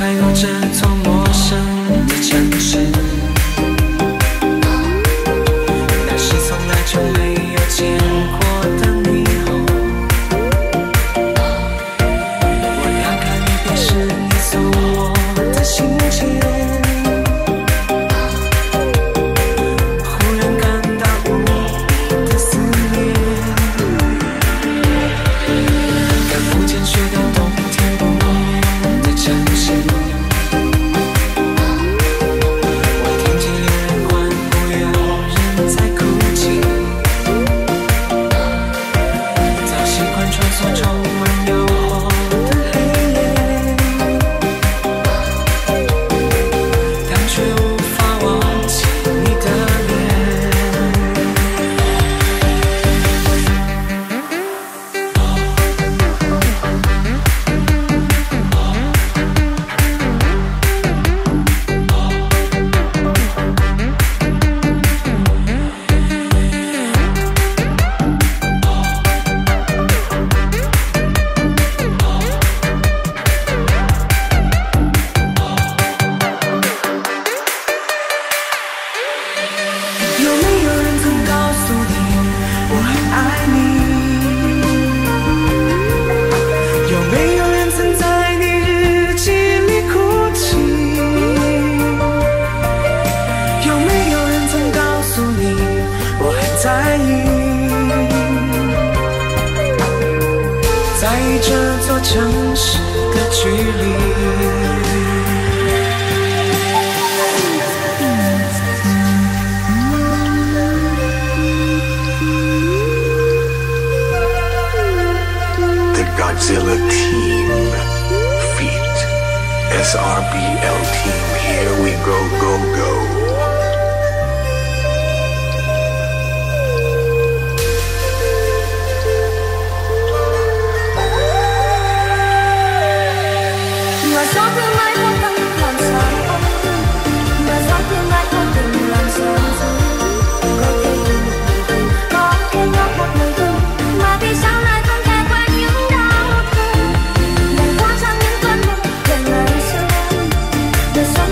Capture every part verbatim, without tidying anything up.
开入这座陌生的城市，那是从来就没有见过的霓虹。我要看一遍是你送我的信件，忽然感到无比的思念，看不见雪的冬天不远的城市，我听见有人欢呼，有人在哭泣，早习惯穿梭充满诱惑的黑夜，但却无法忘记你的脸。有没有人曾告诉你我很爱你？有没有人曾在你日记里哭泣？有没有人曾告诉你我很在意？在意这座城市的距离。 Godzilla team, feat. S R B L team, here we go, go, go. Mà gió tương lai vô tâm làm sao ấm, mà gió tương lai vô tình làm sao dối. Có thể yêu một người, có thể ngốc một người thương, mà vì sao lại không thể quên những đau thương. Đành qua trong những cơn mơ về ngày xưa, đời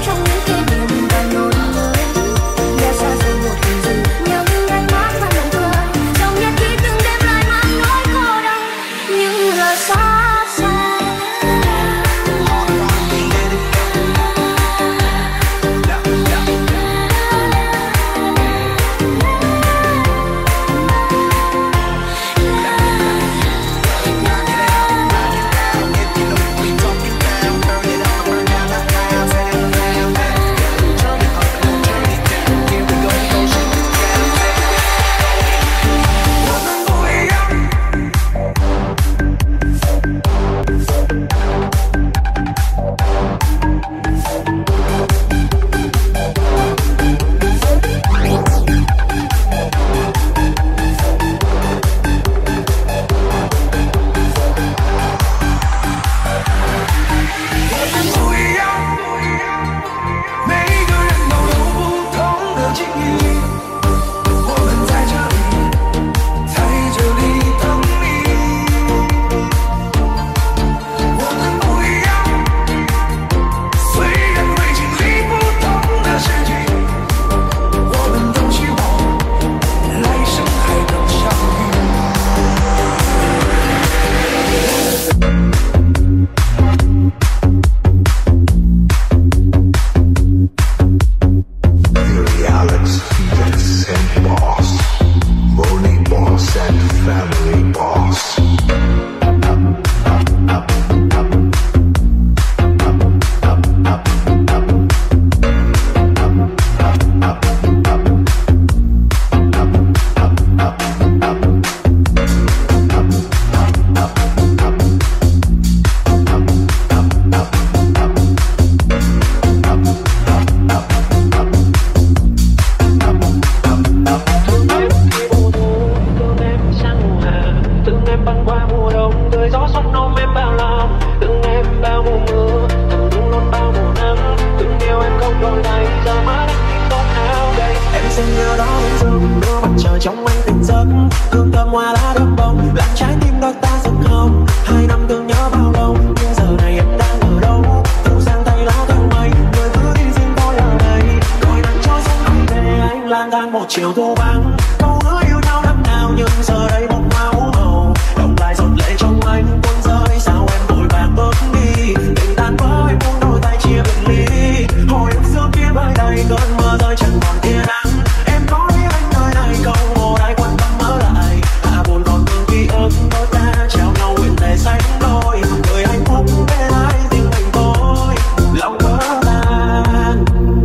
than một chiều thu vắng. Câu hứa yêu nhau năm nào nhưng giờ đây bông hoa ú màu, đọng lại giọt lệ trong anh tuôn rơi. Sao em vội vàng bước đi, tình tan vỡ em muốn đôi tay chia biệt ly. Hồi ức xưa kia bay đầy cơn mưa rơi chẳng còn tia nắng. Em có biết anh nơi này không, một ai quan tâm ở lại. À buồn còn thương ký ức đôi ta treo nhau nguyện thể sánh đôi. Người hạnh phúc bên ai riêng mình tôi, lòng vỡ tan.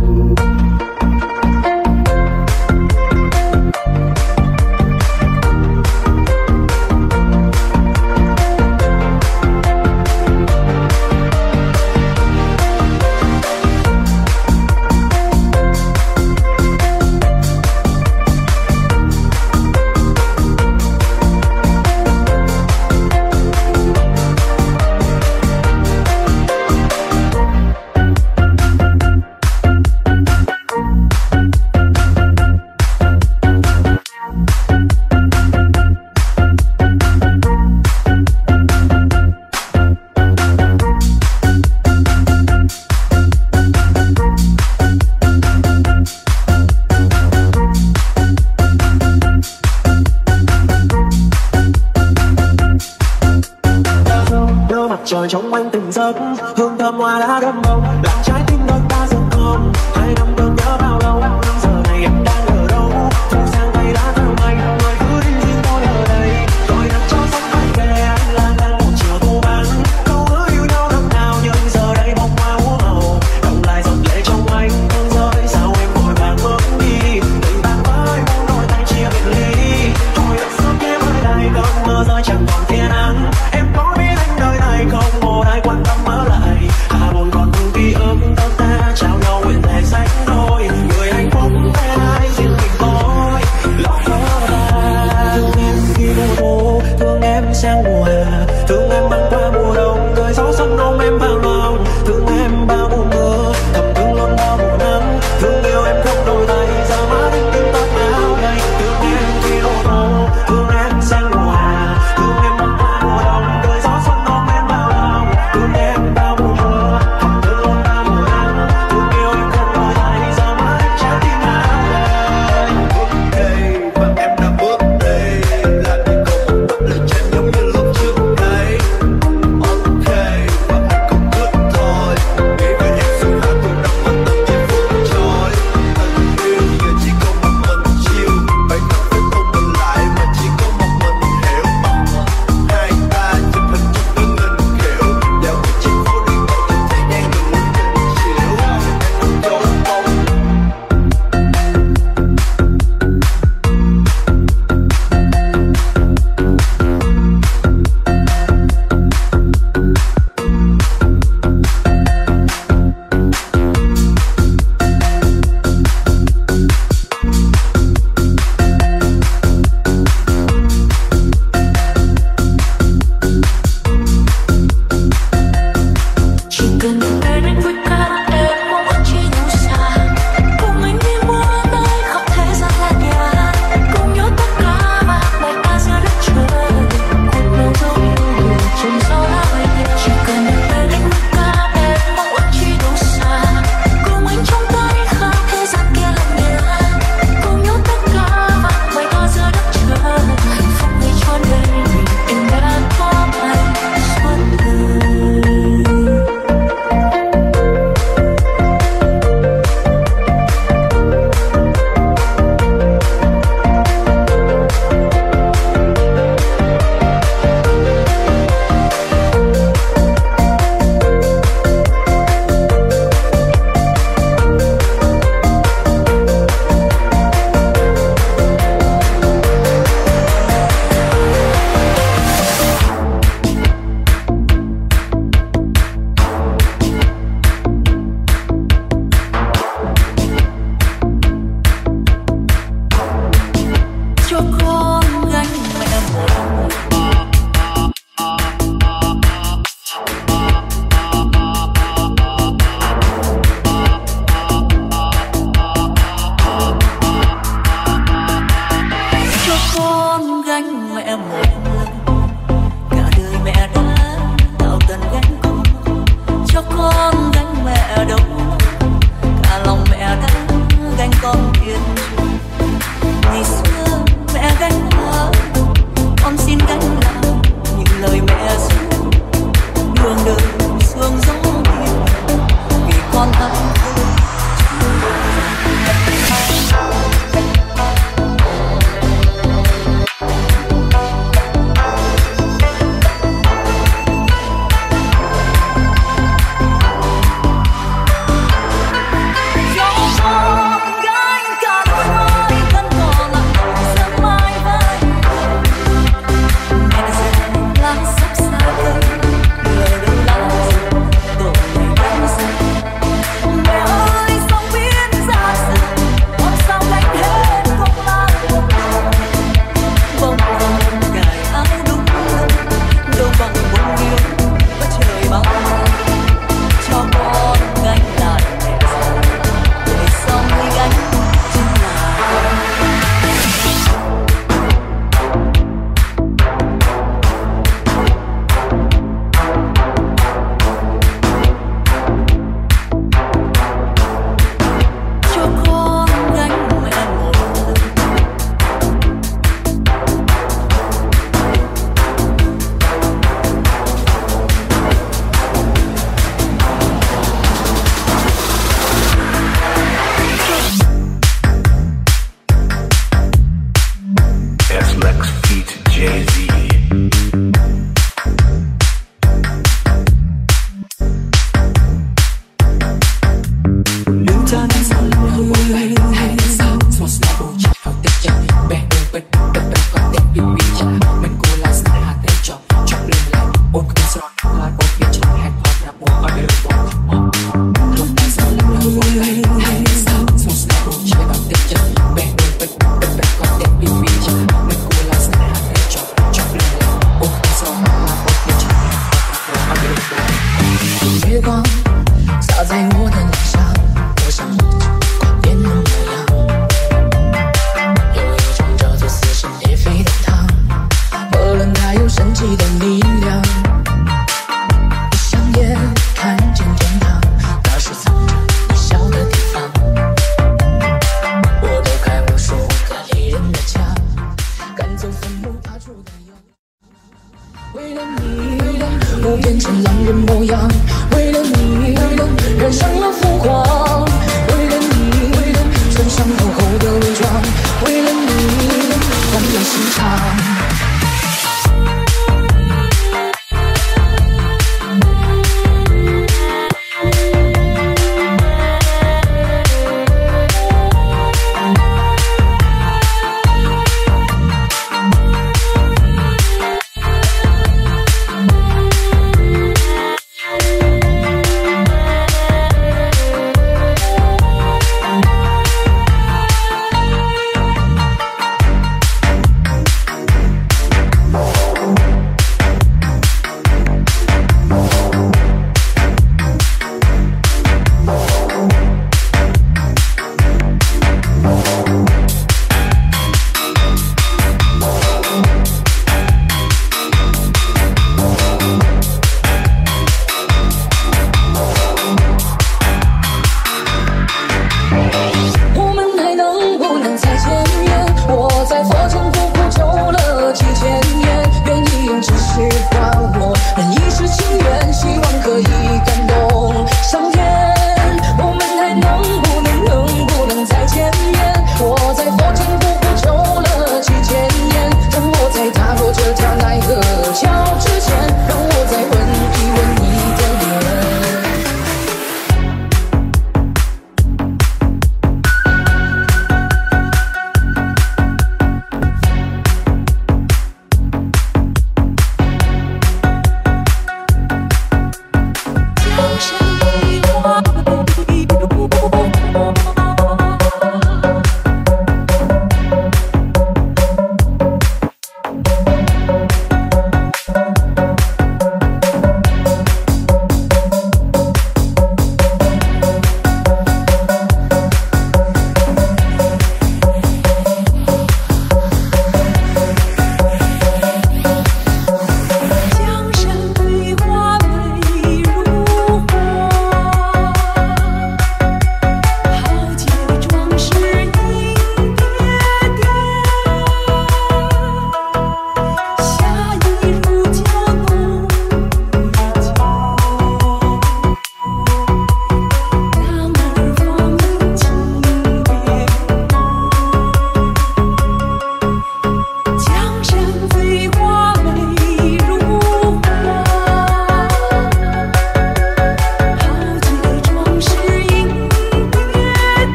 Trời trong anh tỉnh giấc, hương thơm hoa đã đơm bông, làm trái tim đôi ta dần không. Hai năm thương nhớ bao lâu, giờ này em đang ở đâu? Thu sang tay đã theo anh, người cứ đi riêng tôi ở đây. Tôi đặt cho sóng anh về, anh lang thang một chiều thu vắng. Câu hứa yêu nhau năm nào nhưng giờ đây bông hoa úa màu, đọng lại giọt lệ trong anh tuôn rơi. Sao em vội vàng bước đi, tình tan vỡ muốn đôi tay chia biệt ly. Hồi ức xưa kia mới đây cơn mưa rơi chẳng còn tia nắng. Em có biết anh nơi này không, một ai quan tâm ở lại. À buồn còn thương ký ức.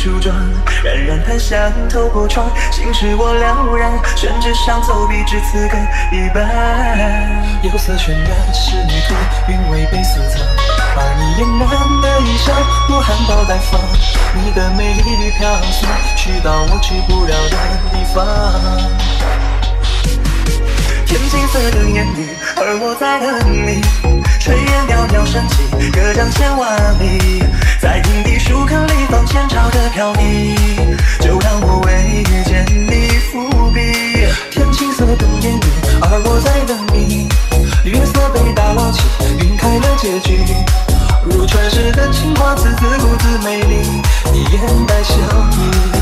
梳妆，冉冉檀香透过窗，心事我了然，宣纸上走笔至此各一半。 釉色渲染仕女图，韵味被素藏，而你嫣然的衣裳，不含苞待放，你的美丽飘送，去到我去不了的地方。 天青色的烟雨，而我在等你。炊烟袅袅升起，隔江千万里，在平地树坑里放前朝的飘逸，就让我为遇见你伏笔。 天青色的烟雨，而我在等你。月色被打捞起，晕开了结局。如传世的青花瓷，自顾自美丽，你眼带笑意。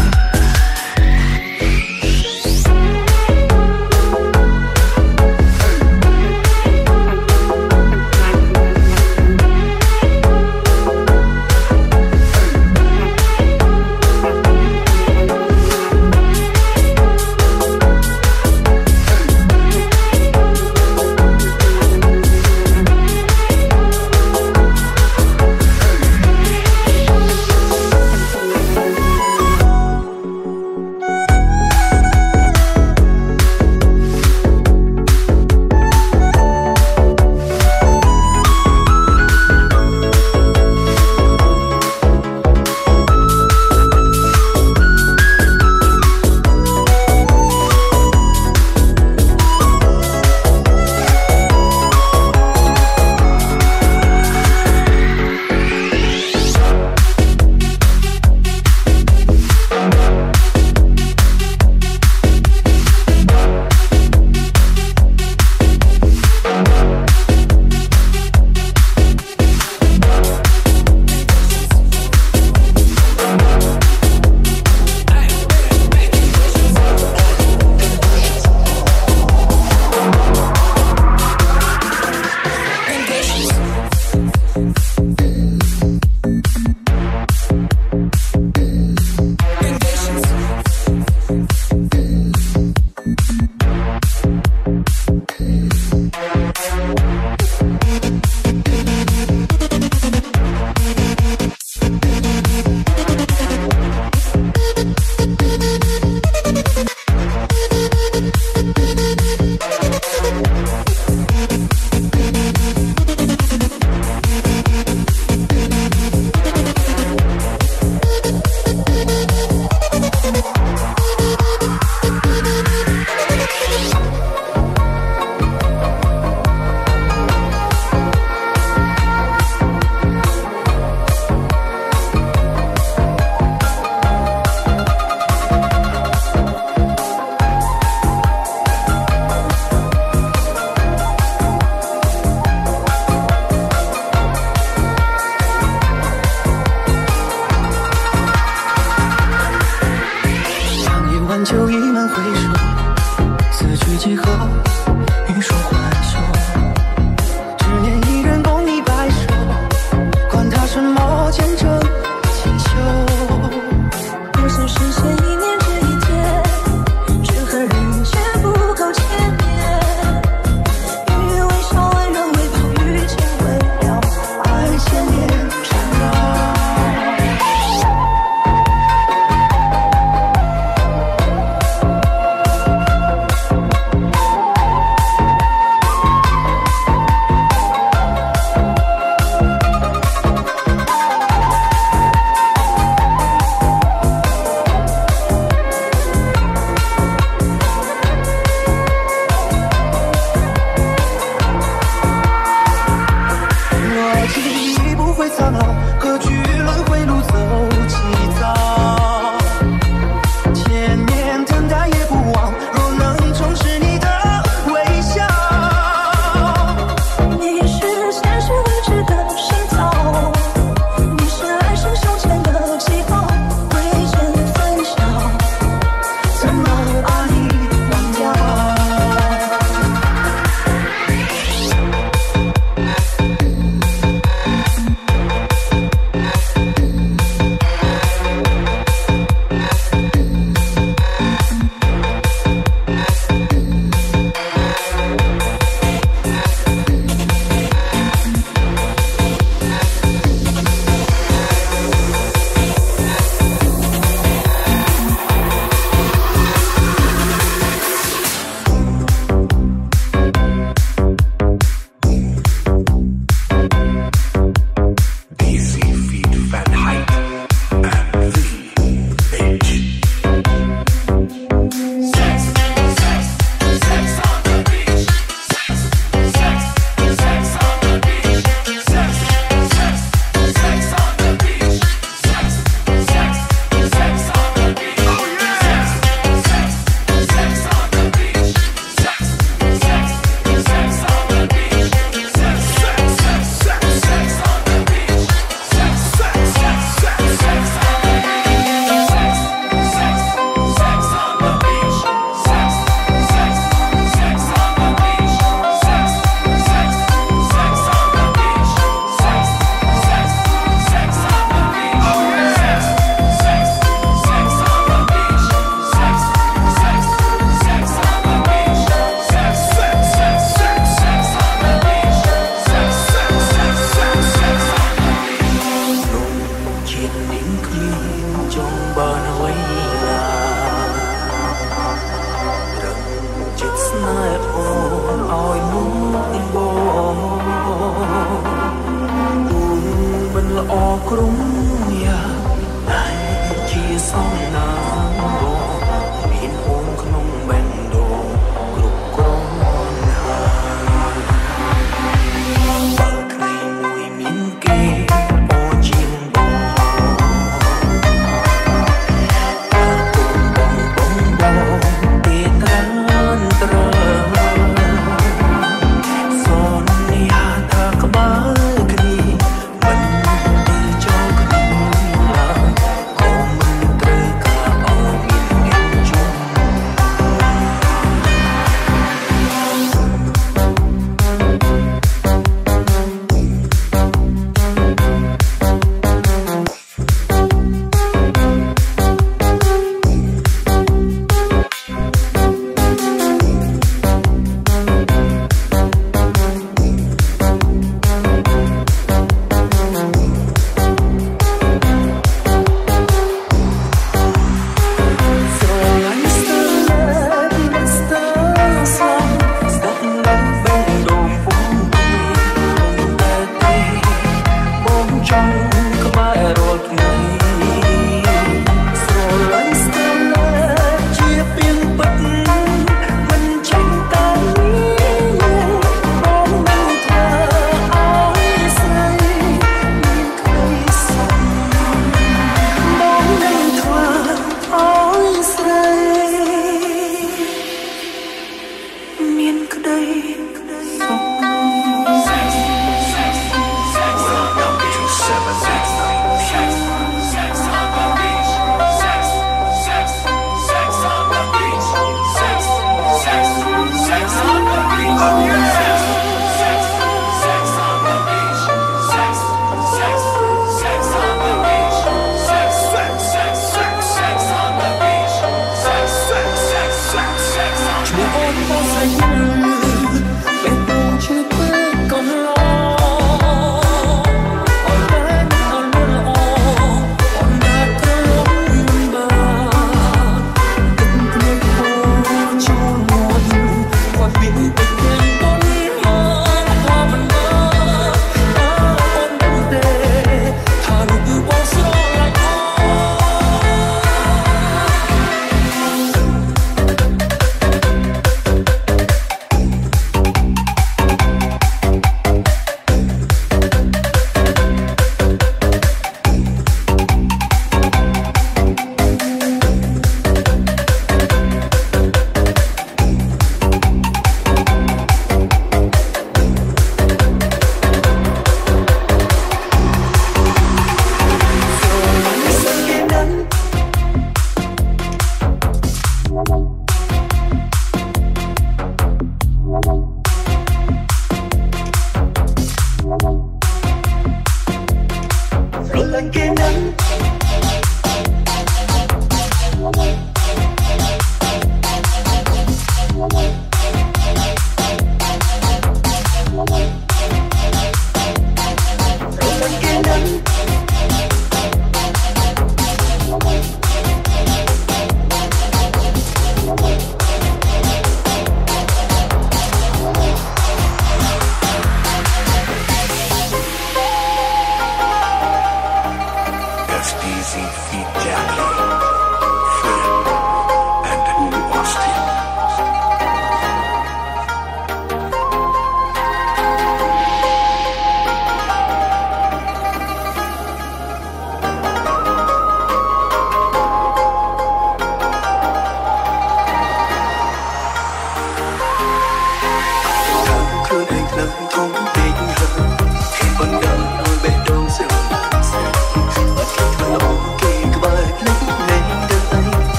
就一门回首，四句几何，欲说还休。只念一人共你白首，管他什么前程锦绣。 不是实现一念之一劫，只恨人间不够千年。鱼为烧为人为泡，遇见为了爱千年缠绕。 Hãy subscribe cho kênh Ghiền Mì Gõ để không bỏ lỡ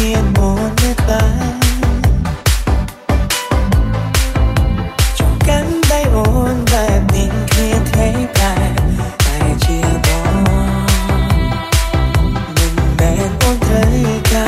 មានមុននៅក្បែរចង់កាន់ដៃអូនបែបនេះគ្មានថ្ងៃប្រែតែជាបងមិនមែនអូនត្រូវការ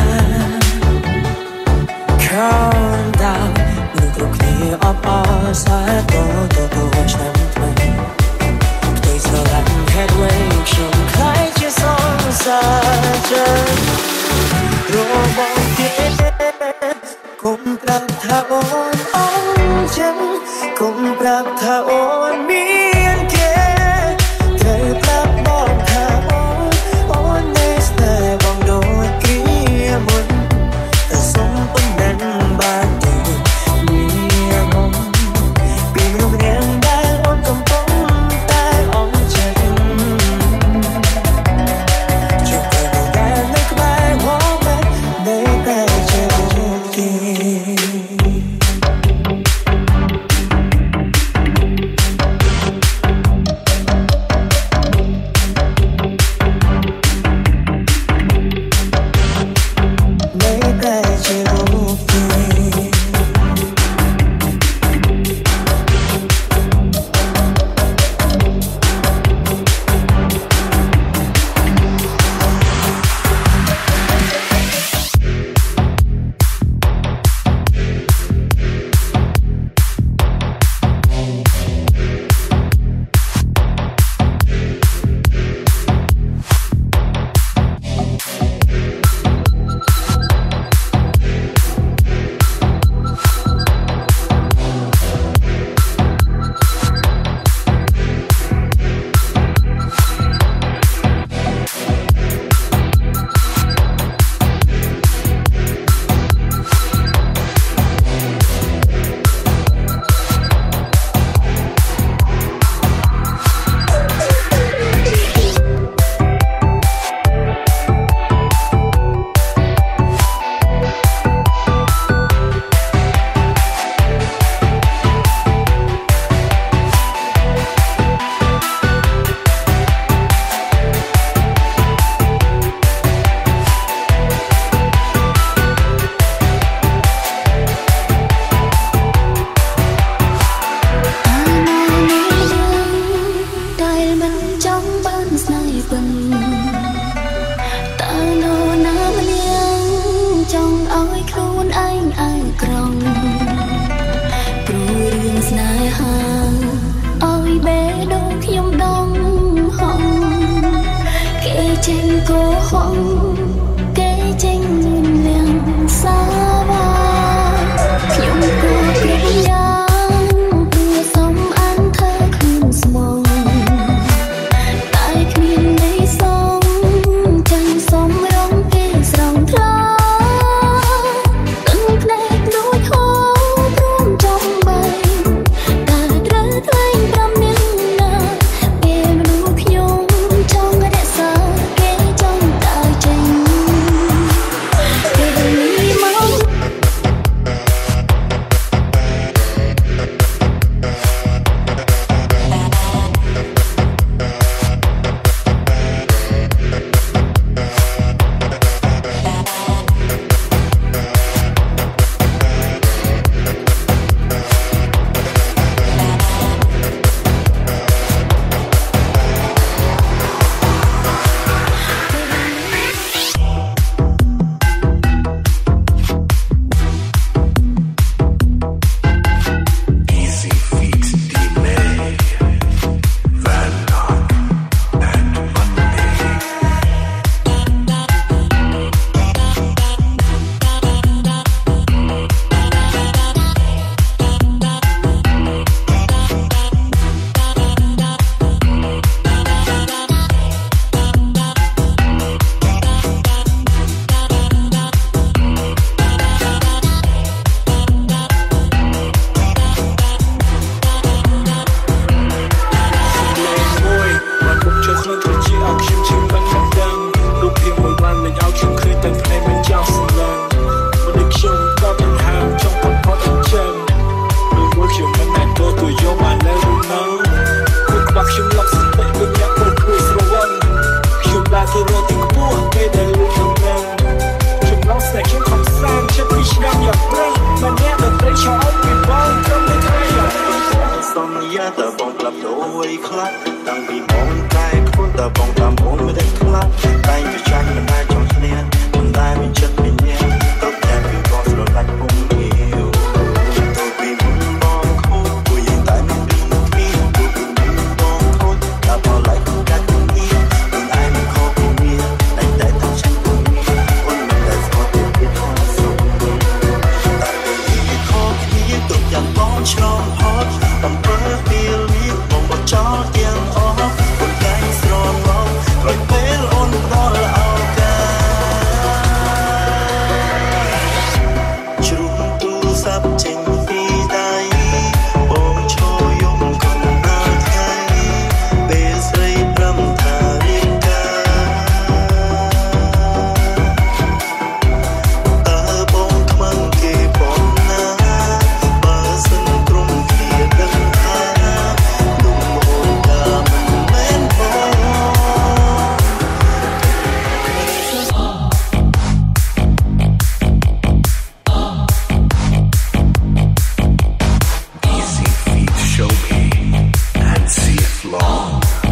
Calm down មនុស្សគ្រប់គ្នាអបអរសាទរទទួលឆ្នាំថ្មីផ្ទៃស្រឡាញ់ headway ខ្ញុំខ្លាចជាសងសាចិនរបងទៀតគុំប្រាប់ថាអូនអន់ចឹងគុំប្រាប់ថាអូនមានគេត្រូវប្រាប់បងថាអូនអូននៅស្នេហ៍បងដូចគ្រាមុនតែសុំប៉ុណ្ណឹងបានទេមានមុំពីមនុស្សរៀងដែលអូនកំពុងតែអន់ចិត្តជួបគ្នាដែលនៅក្បែណាតើបងក្លាប់ដូរអីខ្លះតាំងពីបងតែខ្លួនតើបងតាមអូនមិនได้ខ្លះតែវាចាញ់មិនដែលចង់ឈ្នះមិនដែលមានចិត្តមានញ៉ាំទៅតែពីបងស្រឡាញ់ពុំងាវទៅពីមុនបងខូចពួកយើងតែមិនពីនោះពីពួកពីមុនបងខូចតែបងឡៃគូកាត់គ្នាមិនអាយមិនខកពីគ្នាតែតែទៅឆាន់ពុំអូនមិនដែលស្គាល់ពីពីខំសុំតែពីខកគ្នាទុកយ៉ាងបងឆ្លងហត់អំពើពីលៀបបងបចោលទាំងអស់คนใจស្រងមកក្រោយពេលអូនផ្ដល់ឱកាសជ្រុំទូរស័ព្ទចេញពីដៃបងឈរយំកុំណាថ្ងៃពេលស្រីប្រំថារៀបការតើបងខ្មាំងគេបងណាបើសិនក្រុមគ្នាដឹងថាលំអូនថាមិនមែនបង Easy feet show me and see it long.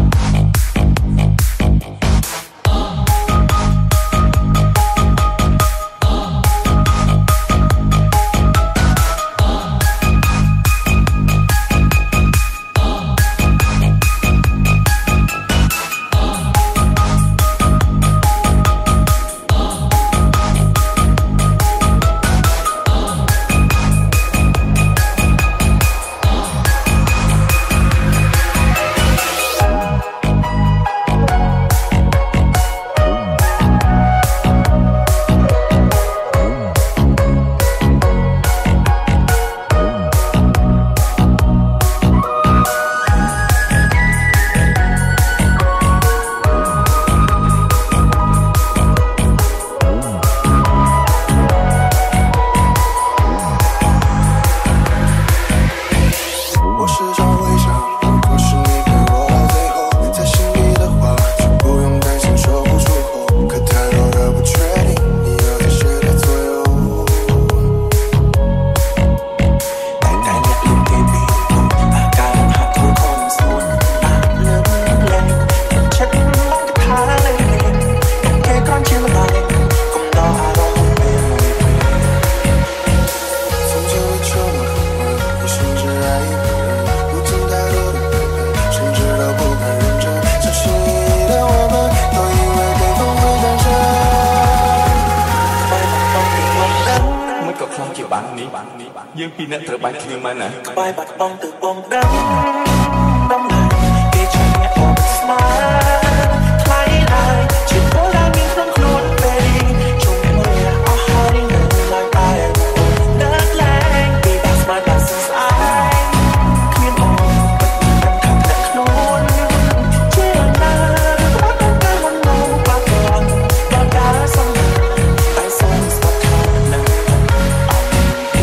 我时常会想，如果是你陪我到最后，在心里的话就不用担心说不出口。可太多的不确定，你又在谁的左右？តែតែអ្នកលុបគេពីគុំអាការហាក់ធ្វើខំសួនអាលឹមលែងចិត្តមកថាលែងគេគ្រាន់ជាម្ដាយកុំដល់អារម្មណ៍ពេលមួយពេល从这里就能你甚至爱一个人，如今太多的背叛，甚至都不敢认真。小心翼翼的我们，都以为对方会单身。មិនក៏ខ្លាំងជាបាននេះយើងពីរអ្នកត្រូវបានគ្នាមកណាក្បែរបាត់បង់ទៅបងដឹងដំណើរគេជួយអ្នកអូនស្មារថ្លៃឡើយជាពលដែលមានក្នុងខ្លួនពេលជុំមួយអស់ហើយនៅឡើយតែអូននឹកឡើងពីបាស្មារតីស្អាតគ្មានអូនមិនដឹងថាអ្នកខ្លួនជាណាប្រកបតែមិនមកបាត់បងដល់ការសំតែសូមស្ដាប់ថានៅអត់ពី